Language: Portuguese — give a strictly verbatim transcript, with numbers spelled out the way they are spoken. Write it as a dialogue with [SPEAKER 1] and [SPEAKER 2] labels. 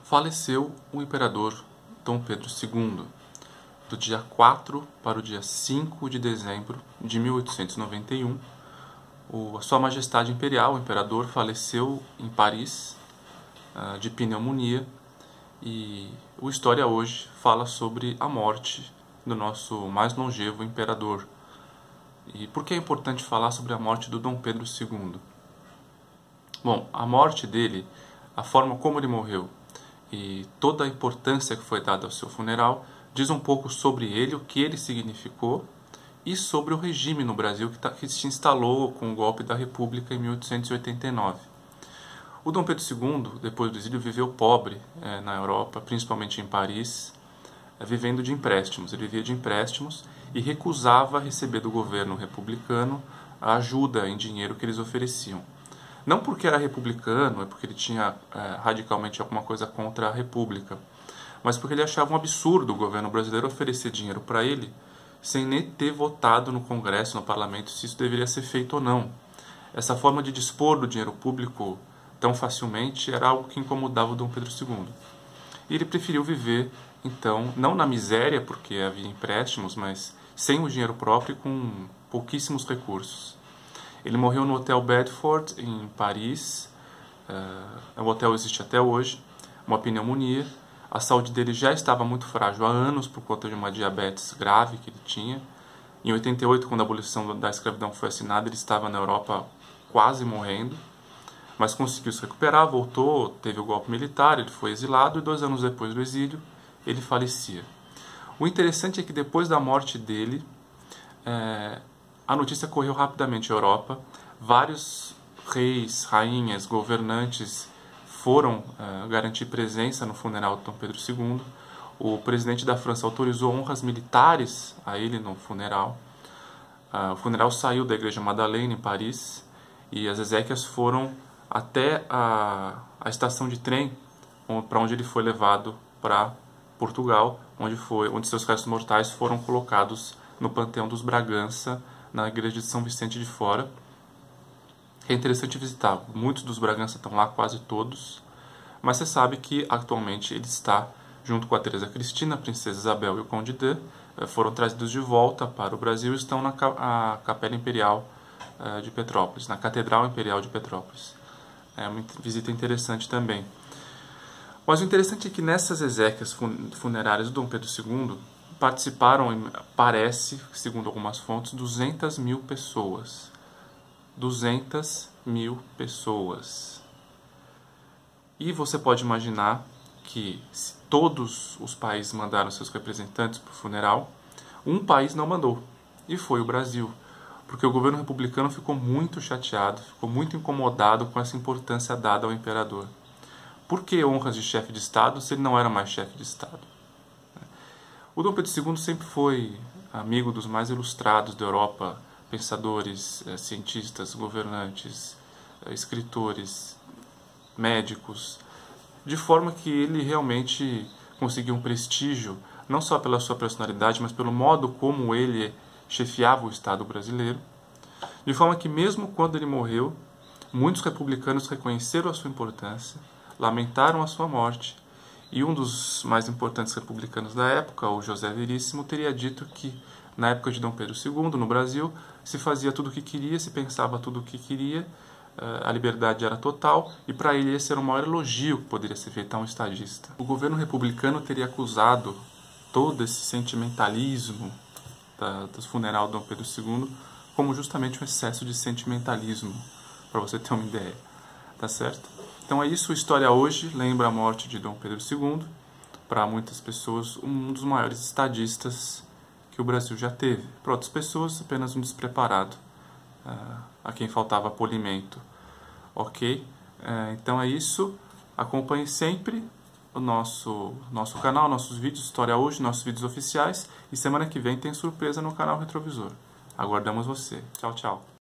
[SPEAKER 1] faleceu o imperador Dom Pedro segundo, do dia quatro para o dia cinco de dezembro de mil oitocentos e noventa e um. O, a Sua Majestade Imperial, o imperador, faleceu em Paris uh, de pneumonia, e o História Hoje fala sobre a morte do nosso mais longevo imperador. E por que é importante falar sobre a morte do Dom Pedro segundo? Bom, a morte dele, a forma como ele morreu e toda a importância que foi dada ao seu funeral diz um pouco sobre ele, o que ele significou, e sobre o regime no Brasil que, tá, que se instalou com o golpe da República em mil oitocentos e oitenta e nove. O Dom Pedro segundo, depois do exílio, viveu pobre é, na Europa, principalmente em Paris, é, vivendo de empréstimos. Ele vivia de empréstimos e recusava receber do governo republicano a ajuda em dinheiro que eles ofereciam. Não porque era republicano, é porque ele tinha é, radicalmente alguma coisa contra a República, mas porque ele achava um absurdo o governo brasileiro oferecer dinheiro para ele sem nem ter votado no Congresso, no Parlamento, se isso deveria ser feito ou não. Essa forma de dispor do dinheiro público tão facilmente era algo que incomodava o Dom Pedro segundo. E ele preferiu viver, então, não na miséria, porque havia empréstimos, mas sem o dinheiro próprio e com pouquíssimos recursos. Ele morreu no Hotel Bedford, em Paris. Uh, o hotel existe até hoje. Uma pneumonia. A saúde dele já estava muito frágil há anos por conta de uma diabetes grave que ele tinha. Em oitenta e oito, quando a abolição da escravidão foi assinada, ele estava na Europa quase morrendo, mas conseguiu se recuperar, voltou, teve o golpe militar, ele foi exilado e dois anos depois do exílio ele falecia. O interessante é que depois da morte dele, é, a notícia correu rapidamente à Europa. Vários reis, rainhas, governantes foram uh, garantir presença no funeral de Dom Pedro segundo. O presidente da França autorizou honras militares a ele no funeral. Uh, o funeral saiu da Igreja Madeleine, em Paris, e as exéquias foram até a, a estação de trem para onde ele foi levado para Portugal, onde, foi, onde seus restos mortais foram colocados no Panteão dos Bragança, na Igreja de São Vicente de Fora. É interessante visitar. Muitos dos Bragança estão lá, quase todos. Mas você sabe que atualmente ele está, junto com a Teresa Cristina, a Princesa Isabel e o Conde de, foram trazidos de volta para o Brasil e estão na a Capela Imperial de Petrópolis, na Catedral Imperial de Petrópolis. É uma visita interessante também. Mas o interessante é que nessas exéquias funerárias do Dom Pedro segundo participaram, parece, segundo algumas fontes, duzentas mil pessoas. duzentas mil pessoas. E você pode imaginar que se todos os países mandaram seus representantes para o funeral, um país não mandou, e foi o Brasil, porque o governo republicano ficou muito chateado, ficou muito incomodado com essa importância dada ao imperador. Por que honras de chefe de Estado se ele não era mais chefe de Estado? O Dom Pedro segundo sempre foi amigo dos mais ilustrados da Europa, pensadores, cientistas, governantes, escritores, médicos, de forma que ele realmente conseguiu um prestígio, não só pela sua personalidade, mas pelo modo como ele chefiava o Estado brasileiro, de forma que mesmo quando ele morreu, muitos republicanos reconheceram a sua importância, lamentaram a sua morte, e um dos mais importantes republicanos da época, o José Veríssimo, teria dito que na época de Dom Pedro segundo, no Brasil, se fazia tudo o que queria, se pensava tudo o que queria, a liberdade era total, e para ele esse era o maior elogio que poderia ser feito a um estadista. O governo republicano teria acusado todo esse sentimentalismo da, do funeral de Dom Pedro segundo como justamente um excesso de sentimentalismo, para você ter uma ideia, tá certo? Então é isso, História Hoje lembra a morte de Dom Pedro segundo, para muitas pessoas um dos maiores estadistas que o Brasil já teve. Para outras pessoas, apenas um despreparado, uh, a quem faltava polimento. Ok? Uh, então é isso. Acompanhe sempre o nosso, nosso canal, nossos vídeos, História Hoje, nossos vídeos oficiais. E semana que vem tem surpresa no canal Retrovisor. Aguardamos você. Tchau, tchau.